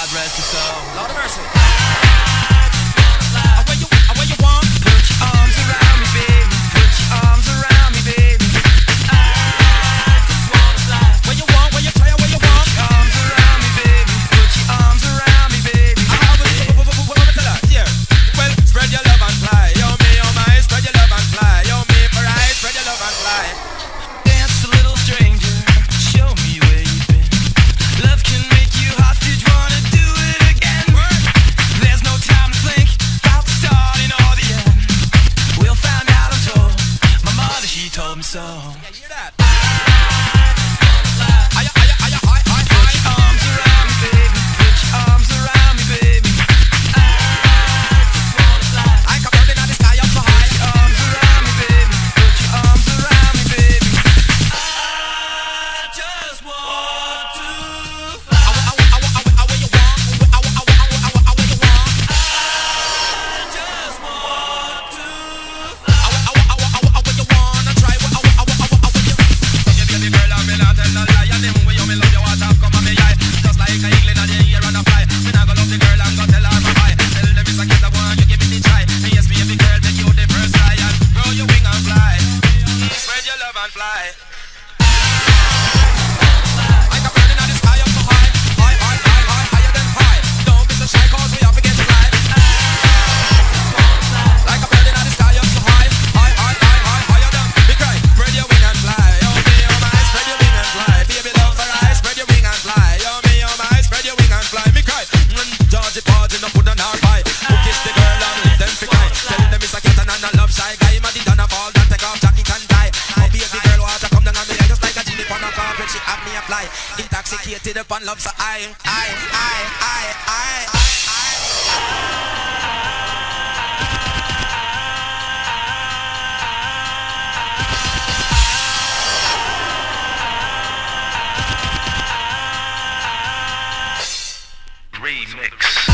God rest his soul. Lord of mercy. Where you want? Put your arms around me, baby. Put your arms around me, baby. I just wanna fly. Where you want? Where you try? Where you want? Put your arms around me, baby. Put your arms around me, baby. Yeah. Well, spread your love and fly. Yo, me, oh my, spread your love and fly. Yo, me, for I, spread your love and fly. Dance a little stranger. Show me where you've been. Love can make you hostage. Wanna do it again? There's no time to think about the starting or the end. We'll find out, I'm told. My mother, she told me so. Yeah, hear that? Put your arms around me, baby. Put your arms around me, baby. I just wanna fly. I come burning out the sky up so high. Put your arms around me, baby. Put your arms around me, baby. I just want to fly. Where you want? Where you want? I just want to fly. Where you wanna try? Where you? You baby girl, I'm not tell no lie. And them way you me love you, what up come on me eye. Just like a eagle in the air and a fly. Me nah go love the girl and go tell her bye. Tell them it's a kiss I want you give me the try. Yes, baby girl, make you the first try and grow your wing and fly. Spread your love and fly. I come burning out the sky up so high, higher than high. Don't be so shy 'cause we all forget to fly. Like a bird in the sky up so high, higher than. We cry, spread your wing and fly. Oh me, oh my, spread your wing and fly. Baby love for I, spread your wing and fly. Oh me, oh my, spread your wing and fly. Me cry, Georgie Porgy no put on our pie. Who kiss the girl and leave them for cry. Tell them it's a cat and a love shy guy. Ma did done a fall down, take off jacket and die. Oh baby girl, water come down on me just like a genie on a carpet. She have me a fly, intoxicated upon love so I. Remix.